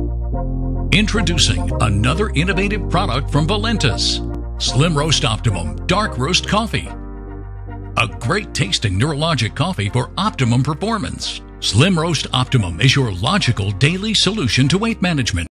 Introducing another innovative product from Valentus, SlimROAST Optimum Dark Roast Coffee. A great tasting neurologic coffee for optimum performance. SlimROAST Optimum is your logical daily solution to weight management.